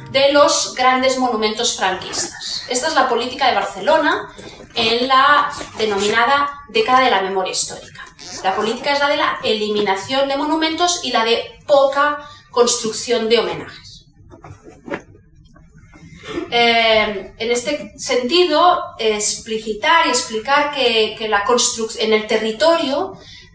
de los grandes monumentos franquistas. Esta es la política de Barcelona en la denominada década de la memoria histórica. La política es la de la eliminación de monumentos y la de poca construcción de homenajes. En este sentido, explicitar y explicar que en el territorio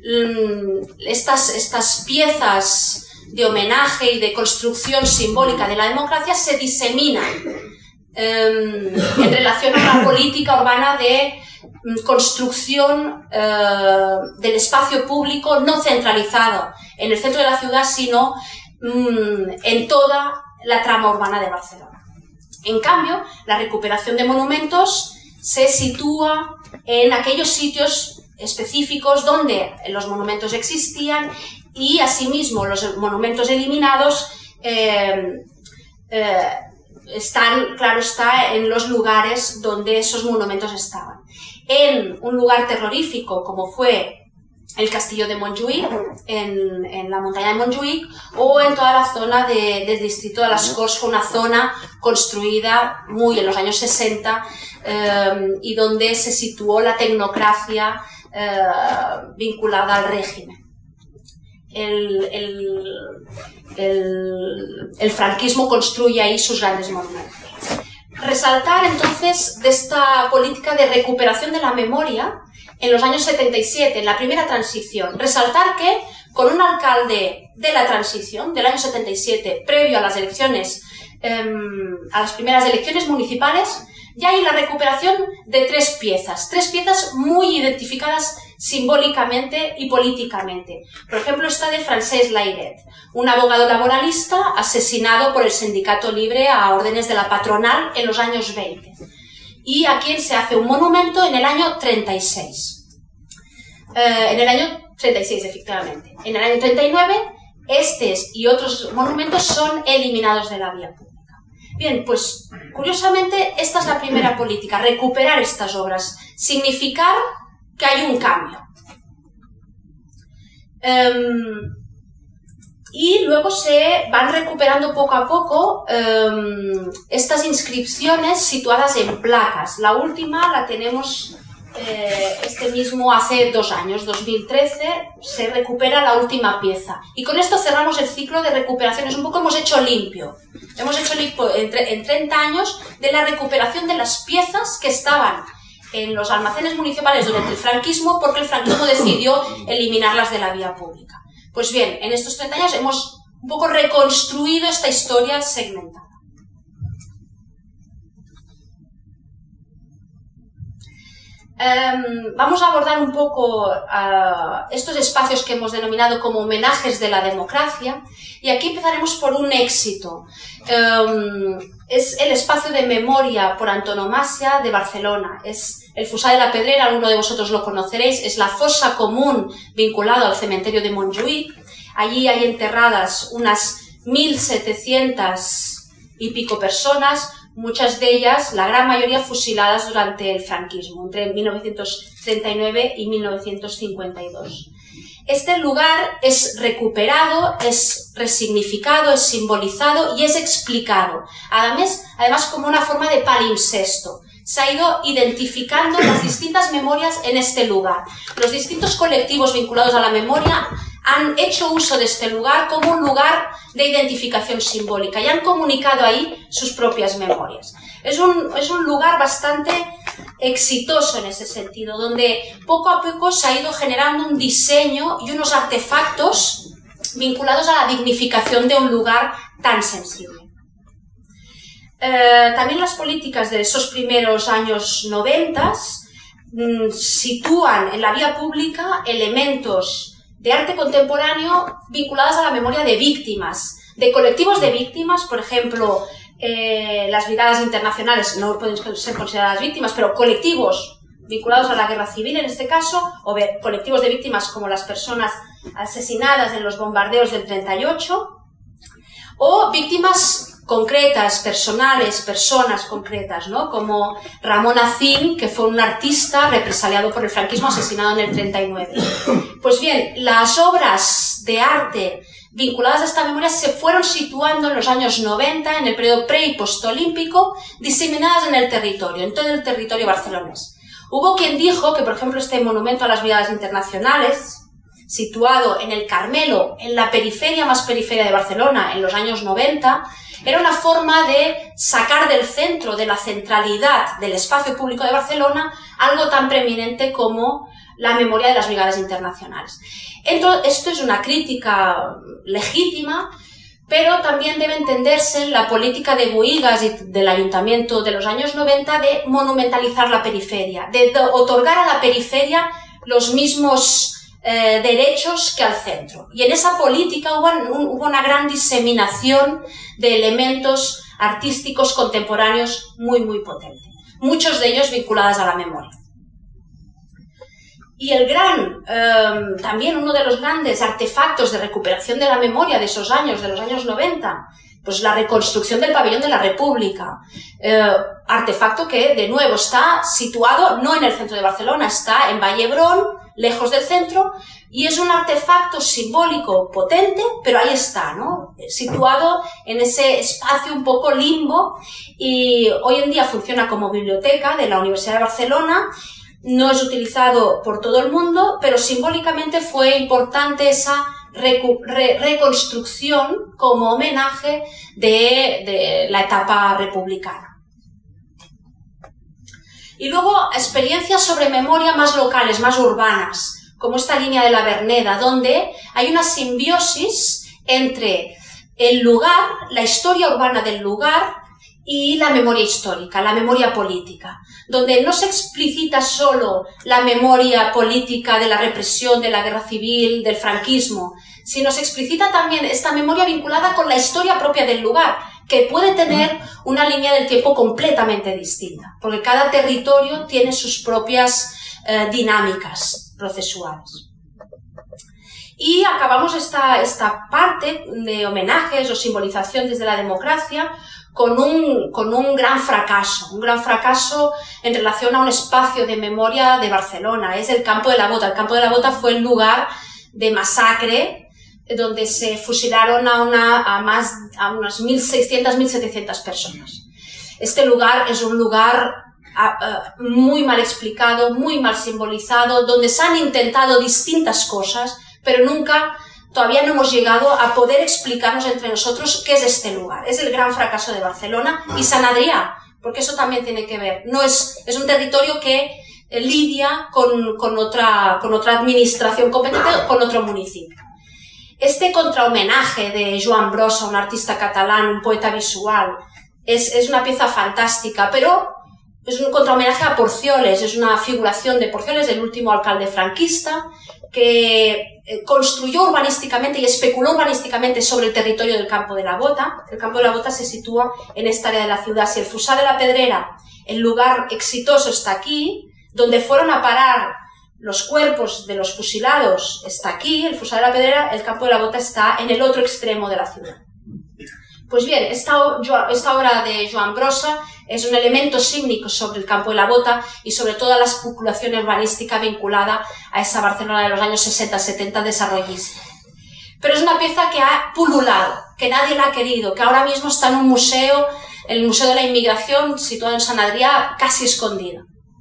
estas piezas de homenaje y de construcción simbólica de la democracia se diseminan en relación a la política urbana de construcción del espacio público no centralizado en el centro de la ciudad, sino en toda la trama urbana de Barcelona. En cambio, la recuperación de monumentos se sitúa en aquellos sitios específicos donde los monumentos existían y, asimismo, los monumentos eliminados están, claro está, en los lugares donde esos monumentos estaban. En un lugar terrorífico como fue el castillo de Montjuïc, en la montaña de Montjuïc, o en toda la zona del distrito de las Corts, una zona construida muy en los años 60 y donde se situó la tecnocracia vinculada al régimen. El franquismo construye ahí sus grandes monumentos. Resaltar entonces de esta política de recuperación de la memoria en los años 77, en la primera transición. Resaltar que con un alcalde de la transición, del año 77, previo a las elecciones, a las primeras elecciones municipales, ya hay la recuperación de tres piezas muy identificadas simbólicamente y políticamente. Por ejemplo, esta de Francesc Layret, un abogado laboralista asesinado por el Sindicato Libre a órdenes de la patronal en los años 20, y a quien se hace un monumento en el año 36. En el año 36, efectivamente. En el año 39, estos y otros monumentos son eliminados de la vía pública. Bien, pues, curiosamente, esta es la primera política, recuperar estas obras, significar que hay un cambio. Y luego se van recuperando poco a poco estas inscripciones situadas en placas. La última la tenemos hace 2 años, 2013, se recupera la última pieza. Y con esto cerramos el ciclo de recuperaciones. Un poco hemos hecho limpio. Hemos hecho limpio en 30 años de la recuperación de las piezas que estaban en los almacenes municipales durante el franquismo, porque el franquismo decidió eliminarlas de la vía pública. Pues bien, en estos 30 años hemos un poco reconstruido esta historia segmentada. Vamos a abordar un poco estos espacios que hemos denominado como homenajes de la democracia, y aquí empezaremos por un éxito. Es el espacio de memoria por antonomasia de Barcelona. Es el Fossar de la Pedrera, alguno de vosotros lo conoceréis, es la fosa común vinculada al cementerio de Montjuïc. Allí hay enterradas unas 1.700 y pico personas, muchas de ellas, la gran mayoría, fusiladas durante el franquismo, entre 1939 y 1952. Este lugar es recuperado, es resignificado, es simbolizado y es explicado, además como una forma de palimpsesto. Se ha ido identificando las distintas memorias en este lugar. Los distintos colectivos vinculados a la memoria han hecho uso de este lugar como un lugar de identificación simbólica y han comunicado ahí sus propias memorias. Es un lugar bastante exitoso en ese sentido, donde poco a poco se ha ido generando un diseño y unos artefactos vinculados a la dignificación de un lugar tan sensible. También las políticas de esos primeros años 90 sitúan en la vía pública elementos de arte contemporáneo vinculados a la memoria de víctimas, de colectivos de víctimas. Por ejemplo, las brigadas internacionales no pueden ser consideradas víctimas, pero colectivos vinculados a la guerra civil en este caso, o colectivos de víctimas como las personas asesinadas en los bombardeos del 38, o víctimas concretas, personales, personas concretas, ¿no? Como Ramón Acín, que fue un artista represaliado por el franquismo, asesinado en el 39. Pues bien, las obras de arte vinculadas a esta memoria se fueron situando en los años 90, en el periodo pre- y postolímpico, diseminadas en el territorio, en todo el territorio barcelonés. Hubo quien dijo que, por ejemplo, este monumento a las Brigadas Internacionales, situado en el Carmelo, en la periferia más periferia de Barcelona, en los años 90, era una forma de sacar del centro, de la centralidad del espacio público de Barcelona, algo tan preeminente como la memoria de las Brigadas Internacionales. Esto es una crítica legítima, pero también debe entenderse la política de Bohigas y del Ayuntamiento de los años 90 de monumentalizar la periferia, de otorgar a la periferia los mismos derechos que al centro. Y en esa política hubo una gran diseminación de elementos artísticos contemporáneos muy potente, muchos de ellos vinculados a la memoria. Y también uno de los grandes artefactos de recuperación de la memoria de esos años, de los años 90, pues la reconstrucción del Pabellón de la República, artefacto que, de nuevo, está situado no en el centro de Barcelona, está en Vallebrón, lejos del centro, y es un artefacto simbólico potente, pero ahí está, ¿no? Situado en ese espacio un poco limbo, y hoy en día funciona como biblioteca de la Universidad de Barcelona. No es utilizado por todo el mundo, pero simbólicamente fue importante esa reconstrucción como homenaje de la etapa republicana. Y luego experiencias sobre memoria más locales, más urbanas, como esta línea de la Verneda, donde hay una simbiosis entre el lugar, la historia urbana del lugar, y la memoria histórica, la memoria política, donde no se explicita solo la memoria política de la represión, de la guerra civil, del franquismo, sino se explicita también esta memoria vinculada con la historia propia del lugar, que puede tener una línea del tiempo completamente distinta, porque cada territorio tiene sus propias dinámicas procesuales. Y acabamos esta parte de homenajes o simbolización desde la democracia con un gran fracaso en relación a un espacio de memoria de Barcelona. Es el Campo de la Bota. El Campo de la Bota fue el lugar de masacre donde se fusilaron a unas 1.600, 1.700 personas. Este lugar es un lugar muy mal explicado, muy mal simbolizado, donde se han intentado distintas cosas, pero todavía no hemos llegado a poder explicarnos entre nosotros qué es este lugar. Es el gran fracaso de Barcelona y Sant Adrià, porque eso también tiene que ver. Es un territorio que lidia con otra administración competente, con otro municipio. Este contrahomenaje de Joan Brossa, un artista catalán, un poeta visual, es una pieza fantástica, pero es un contrahomenaje a Porcioles, es una figuración de Porcioles, el último alcalde franquista, que construyó urbanísticamente y especuló urbanísticamente sobre el territorio del Campo de la Bota. El Campo de la Bota se sitúa en esta área de la ciudad. Si el Fossar de la Pedrera, el lugar exitoso, está aquí, donde fueron a parar los cuerpos de los fusilados está aquí, el Fossar de la Pedrera, el Campo de la Bota está en el otro extremo de la ciudad. Pues bien, esta obra de Joan Brossa es un elemento símbolico sobre el Campo de la Bota y sobre toda la especulación urbanística vinculada a esa Barcelona de los años 60-70 desarrollista. Pero es una pieza que ha pululado, que nadie la ha querido, que ahora mismo está en un museo, el Museo de la Inmigración, situado en Sant Adrià, casi escondido.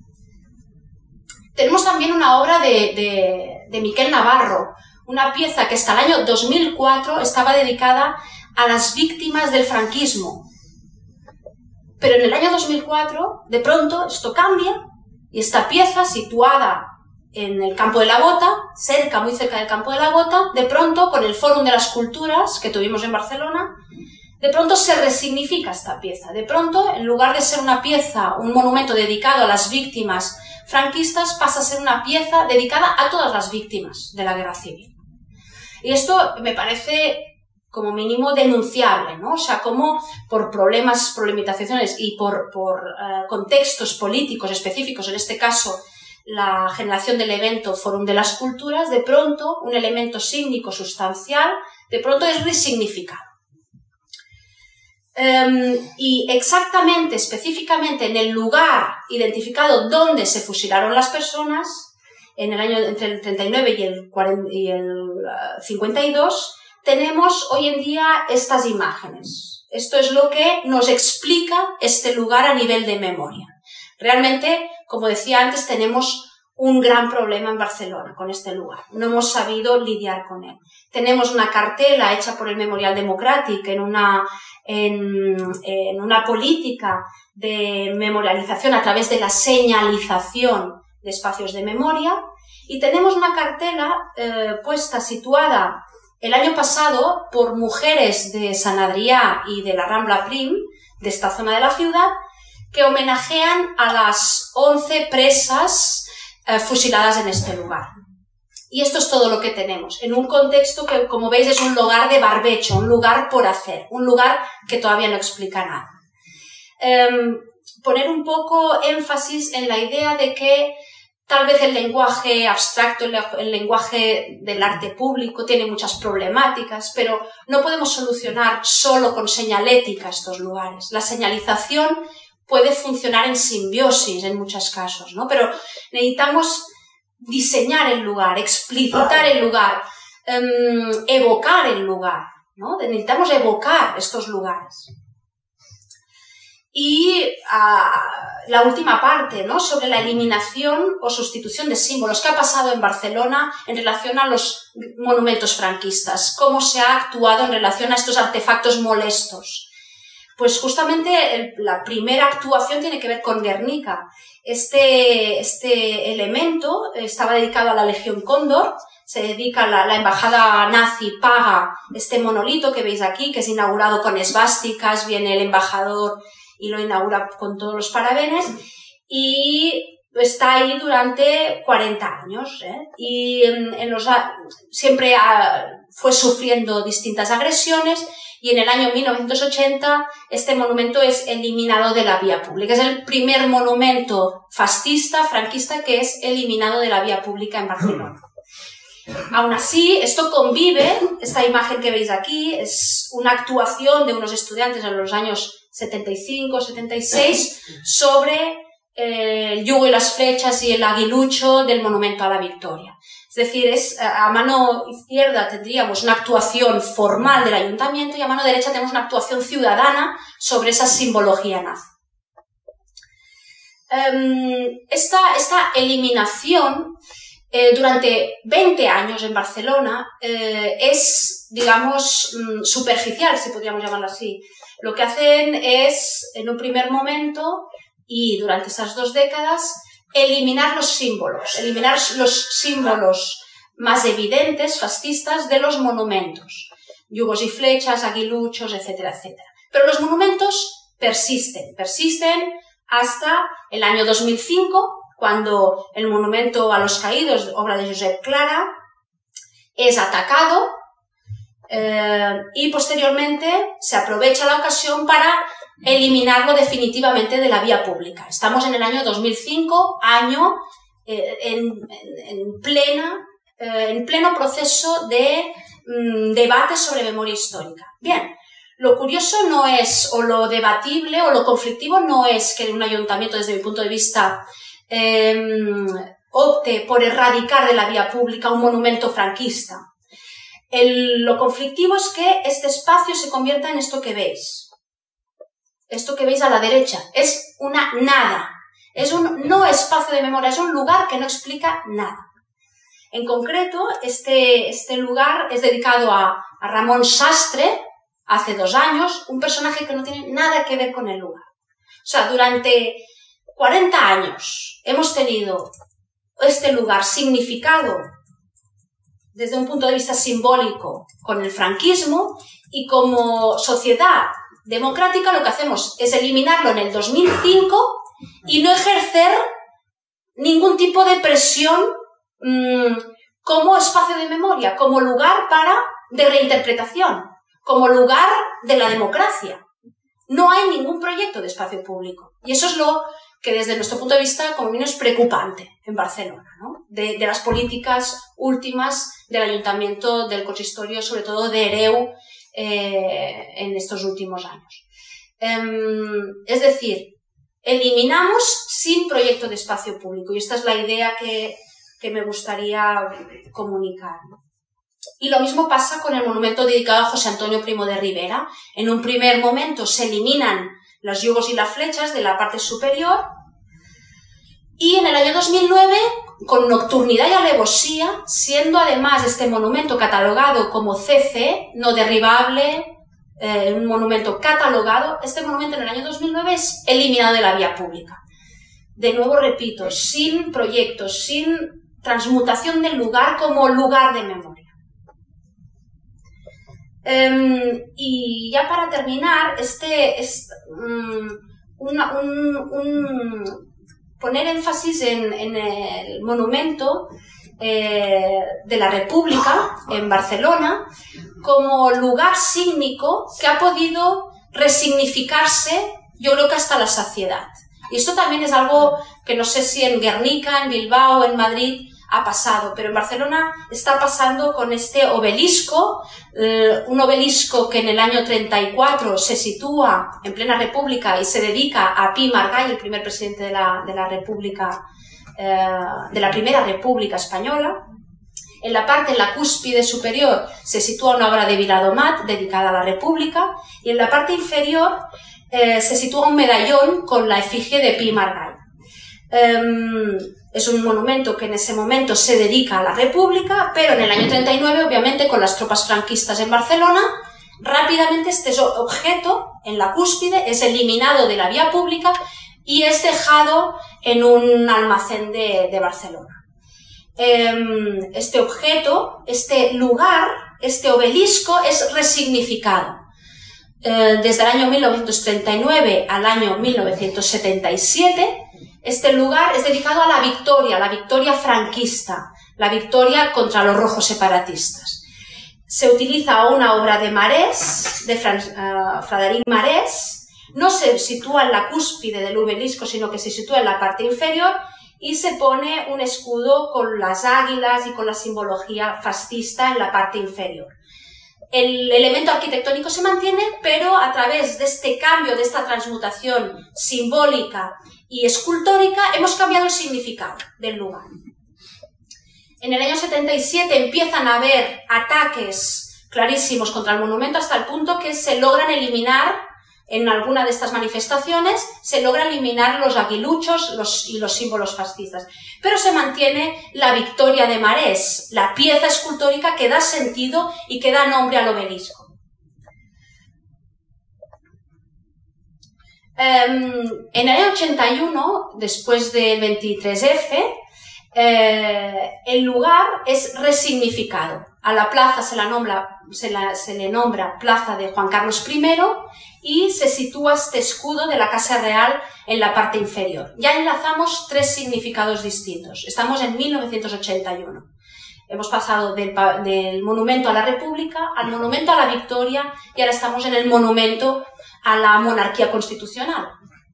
Tenemos también una obra de Miquel Navarro, una pieza que hasta el año 2004 estaba dedicada a las víctimas del franquismo. Pero en el año 2004, de pronto, esto cambia y esta pieza, situada en el Campo de la Bota, muy cerca del Campo de la Bota, de pronto, con el Fórum de las Culturas que tuvimos en Barcelona, de pronto se resignifica esta pieza. De pronto, en lugar de ser una pieza, un monumento dedicado a las víctimas franquistas, pasa a ser una pieza dedicada a todas las víctimas de la guerra civil. Y esto me parece como mínimo denunciable, ¿no? O sea, como por problematizaciones y por contextos políticos específicos, en este caso la generación del evento Fórum de las Culturas, de pronto un elemento símbolico sustancial, de pronto es resignificado. Y exactamente, específicamente en el lugar identificado donde se fusilaron las personas, en el año entre el 39 y el 52, tenemos hoy en día estas imágenes. Esto es lo que nos explica este lugar a nivel de memoria. Realmente, como decía antes, tenemos un gran problema en Barcelona con este lugar. No hemos sabido lidiar con él. Tenemos una cartela hecha por el Memorial Democràtic en una política de memorialización a través de la señalización de espacios de memoria, y tenemos una cartela situada el año pasado por mujeres de Sant Adrià y de la Rambla Prim, de esta zona de la ciudad, que homenajean a las 11 presas fusiladas en este lugar. Y esto es todo lo que tenemos, en un contexto que, como veis, es un lugar de barbecho, un lugar por hacer, un lugar que todavía no explica nada. Poner un poco énfasis en la idea de que tal vez el lenguaje abstracto, el lenguaje del arte público tiene muchas problemáticas, pero no podemos solucionar solo con señalética estos lugares. La señalización puede funcionar en simbiosis en muchos casos, ¿no? Pero necesitamos diseñar el lugar, explicitar el lugar, evocar el lugar, ¿no? Necesitamos evocar estos lugares. Y la última parte, ¿no? Sobre la eliminación o sustitución de símbolos. ¿Qué ha pasado en Barcelona en relación a los monumentos franquistas? ¿Cómo se ha actuado en relación a estos artefactos molestos? Pues justamente la primera actuación tiene que ver con Guernica. Este elemento estaba dedicado a la Legión Cóndor. Se dedica, la embajada nazi paga este monolito que veis aquí, que es inaugurado con esvásticas, viene el embajador y lo inaugura con todos los parabenes, y está ahí durante 40 años, y siempre fue sufriendo distintas agresiones, y en el año 1980 este monumento es eliminado de la vía pública. Es el primer monumento fascista, franquista, que es eliminado de la vía pública en Barcelona. Aún así, esto convive, esta imagen que veis aquí es una actuación de unos estudiantes en los años 75-76 sobre el yugo y las flechas y el aguilucho del Monumento a la Victoria. Es decir, a mano izquierda tendríamos una actuación formal del ayuntamiento y a mano derecha tenemos una actuación ciudadana sobre esa simbología nazi. Esta eliminación durante 20 años en Barcelona es, digamos, superficial, si podríamos llamarlo así. Lo que hacen es, en un primer momento y durante esas 2 décadas, eliminar los símbolos más evidentes, fascistas, de los monumentos. Yugos y flechas, aguiluchos, etcétera, etcétera. Pero los monumentos persisten hasta el año 2005, cuando el monumento a los caídos, obra de Josep Clara, es atacado y posteriormente se aprovecha la ocasión para eliminarlo definitivamente de la vía pública. Estamos en el año 2005, año en pleno proceso de debate sobre memoria histórica. Bien, lo curioso no es, o lo debatible o lo conflictivo no es que un ayuntamiento, desde mi punto de vista, opte por erradicar de la vía pública un monumento franquista. Lo conflictivo es que este espacio se convierta en esto que veis. Esto que veis a la derecha es una nada. Es un no espacio de memoria, es un lugar que no explica nada. En concreto, este lugar es dedicado a Ramón Sastre, hace 2 años, un personaje que no tiene nada que ver con el lugar. O sea, durante 40 años hemos tenido este lugar significado desde un punto de vista simbólico con el franquismo, y como sociedad democrática lo que hacemos es eliminarlo en el 2005 y no ejercer ningún tipo de presión como espacio de memoria, como lugar de reinterpretación, como lugar de la democracia. No hay ningún proyecto de espacio público. Y eso es lo que desde nuestro punto de vista, como mínimo, es preocupante en Barcelona, ¿no? De las políticas últimas del Ayuntamiento del Consistorio, sobre todo de Hereu, en estos últimos años. Es decir, eliminamos sin proyecto de espacio público, y esta es la idea que me gustaría comunicar, ¿no? Y lo mismo pasa con el monumento dedicado a José Antonio Primo de Rivera. En un primer momento se eliminan los yugos y las flechas de la parte superior, y en el año 2009, con nocturnidad y alevosía, siendo además este monumento catalogado como CC, no derribable, un monumento catalogado, este monumento en el año 2009 es eliminado de la vía pública. De nuevo repito, sin proyectos, sin transmutación del lugar como lugar de memoria. Y ya para terminar, poner énfasis en el monumento de la República en Barcelona como lugar sígnico que ha podido resignificarse, yo creo que hasta la saciedad. Y esto también es algo que no sé si en Guernica, en Bilbao, en Madrid ha pasado, pero en Barcelona está pasando con este obelisco, un obelisco que en el año 34 se sitúa en plena República y se dedica a Pi Margall, el primer presidente de la República, de la Primera República Española. En la cúspide superior se sitúa una obra de Viladomat dedicada a la República, y en la parte inferior se sitúa un medallón con la efigie de Pi Margall. Es un monumento que en ese momento se dedica a la República, pero en el año 39, obviamente, con las tropas franquistas en Barcelona, rápidamente este objeto en la cúspide es eliminado de la vía pública y es dejado en un almacén de Barcelona. Este objeto, este lugar, este obelisco es resignificado. Desde el año 1939 al año 1977, este lugar es dedicado a la victoria franquista, la victoria contra los rojos separatistas. Se utiliza una obra de Marès, de Frederic Marès, no se sitúa en la cúspide del obelisco, sino que se sitúa en la parte inferior, y se pone un escudo con las águilas y con la simbología fascista en la parte inferior. El elemento arquitectónico se mantiene, pero a través de este cambio, de esta transmutación simbólica y escultórica, hemos cambiado el significado del lugar. En el año 77 empiezan a haber ataques clarísimos contra el monumento, hasta el punto que se logran eliminar, en alguna de estas manifestaciones, se logra eliminar los aguiluchos y los símbolos fascistas. Pero se mantiene la victoria de Marès, la pieza escultórica que da sentido y que da nombre al obelisco. En el año 81, después del 23F, el lugar es resignificado. A la plaza se le nombra Plaza de Juan Carlos I y se sitúa este escudo de la Casa Real en la parte inferior. Ya enlazamos tres significados distintos. Estamos en 1981. Hemos pasado del monumento a la República al monumento a la Victoria y ahora estamos en el monumento a la monarquía constitucional.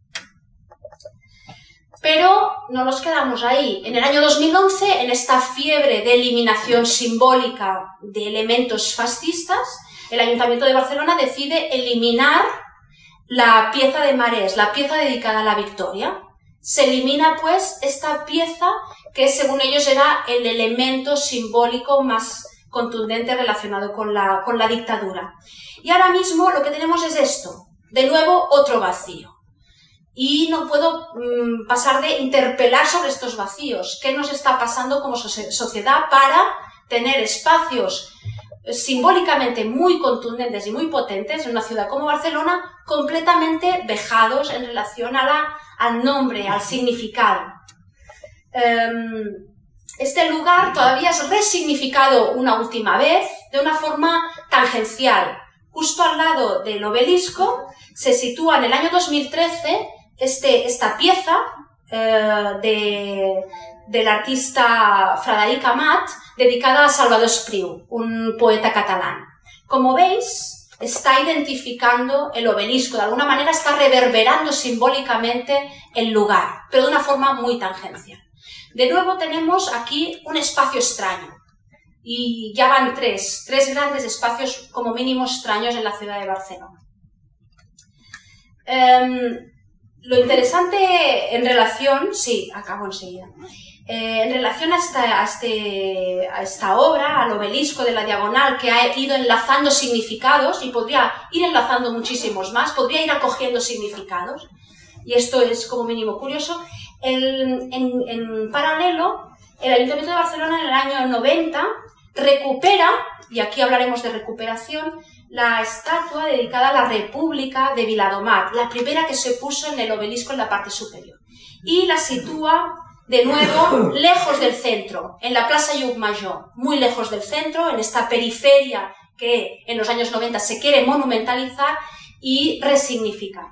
Pero no nos quedamos ahí. En el año 2011, en esta fiebre de eliminación simbólica de elementos fascistas, el Ayuntamiento de Barcelona decide eliminar la pieza de Marès, la pieza dedicada a la Victoria. Se elimina, pues, esta pieza que, según ellos, era el elemento simbólico más contundente relacionado con la dictadura. Y ahora mismo lo que tenemos es esto, de nuevo otro vacío. Y no puedo pasar de interpelar sobre estos vacíos. ¿Qué nos está pasando como sociedad para tener espacios simbólicamente muy contundentes y muy potentes en una ciudad como Barcelona, completamente vejados en relación al nombre, al significado? Este lugar todavía es resignificado una última vez de una forma tangencial. Justo al lado del obelisco se sitúa en el año 2013 esta pieza del artista Frederic Amat, dedicada a Salvador Espriu, un poeta catalán. Como veis, está identificando el obelisco, de alguna manera está reverberando simbólicamente el lugar, pero de una forma muy tangencial. De nuevo tenemos aquí un espacio extraño, y ya van tres grandes espacios como mínimo extraños en la ciudad de Barcelona. Lo interesante en relación, sí, acabo enseguida, En relación a esta obra, al obelisco de la Diagonal, que ha ido enlazando significados, y podría ir enlazando muchísimos más, podría ir acogiendo significados, y esto es como mínimo curioso. En paralelo, el Ayuntamiento de Barcelona en el año 90 recupera, y aquí hablaremos de recuperación, la estatua dedicada a la República de Viladomat, la primera que se puso en el obelisco en la parte superior, y la sitúa de nuevo lejos del centro, en la Plaza Llucmajor, muy lejos del centro, en esta periferia que en los años 90 se quiere monumentalizar y resignificar.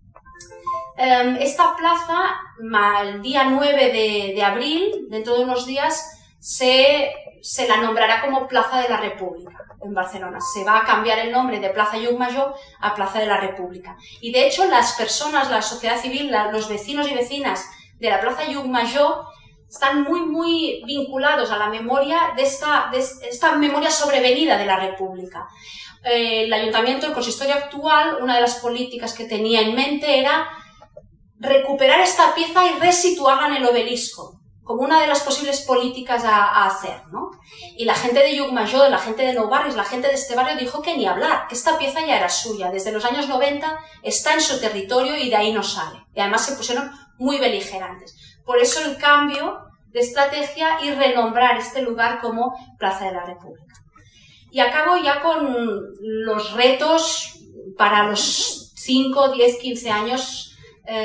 Esta plaza, el día 9 de abril, dentro de unos días, se la nombrará como Plaza de la República en Barcelona. Se va a cambiar el nombre de Plaza Llucmajor a Plaza de la República. Y de hecho las personas, la sociedad civil, los vecinos y vecinas de la Plaza Llucmajor están muy vinculados a la memoria de esta memoria sobrevenida de la República. El Ayuntamiento, el consistorio actual, una de las políticas que tenía en mente era recuperar esta pieza y resituarla en el obelisco, como una de las posibles políticas a hacer, ¿no? Y la gente de Llucmajor, la gente de Nou Barris, la gente de este barrio dijo que ni hablar, que esta pieza ya era suya. Desde los años 90 está en su territorio y de ahí no sale. Y además se pusieron muy beligerantes. Por eso el cambio de estrategia y renombrar este lugar como Plaza de la República. Y acabo ya con los retos para los 5, 10, 15 años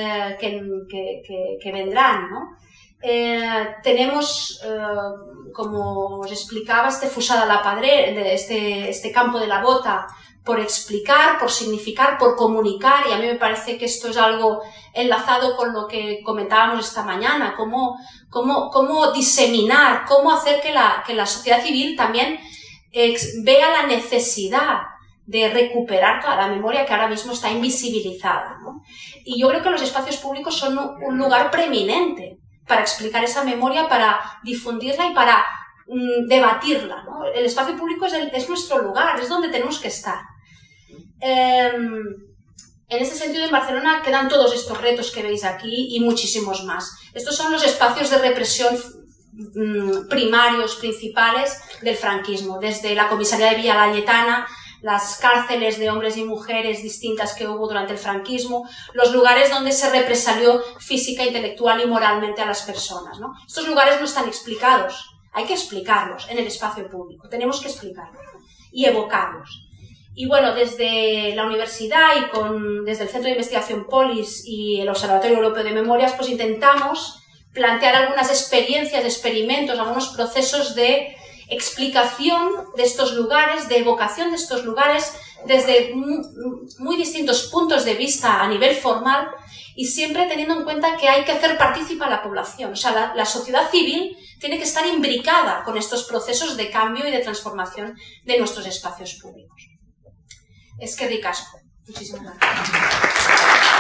que vendrán, ¿no? Tenemos, como os explicaba, este Fusada la Padre, este campo de la bota, por explicar, por significar, por comunicar, y a mí me parece que esto es algo enlazado con lo que comentábamos esta mañana, cómo diseminar, cómo hacer que la sociedad civil también vea la necesidad de recuperar toda la memoria que ahora mismo está invisibilizada, ¿no? Y yo creo que los espacios públicos son un lugar preeminente para explicar esa memoria, para difundirla y para debatirla, ¿no? El espacio público es nuestro lugar, es donde tenemos que estar. En ese sentido, en Barcelona quedan todos estos retos que veis aquí y muchísimos más. Estos son los espacios de represión primarios, principales del franquismo, desde la comisaría de Villa Laietana, las cárceles de hombres y mujeres distintas que hubo durante el franquismo, los lugares donde se represalió física, intelectual y moralmente a las personas, ¿no? Estos lugares no están explicados, hay que explicarlos en el espacio público, tenemos que explicarlos y evocarlos. Y bueno, desde la universidad y desde el Centro de Investigación Polis y el Observatorio Europeo de Memorias, pues intentamos plantear algunas experiencias, experimentos, algunos procesos de explicación de estos lugares, de evocación de estos lugares desde muy distintos puntos de vista a nivel formal y siempre teniendo en cuenta que hay que hacer partícipa a la población. O sea, la sociedad civil tiene que estar imbricada con estos procesos de cambio y de transformación de nuestros espacios públicos. Eskerrik asko. Muchísimas gracias.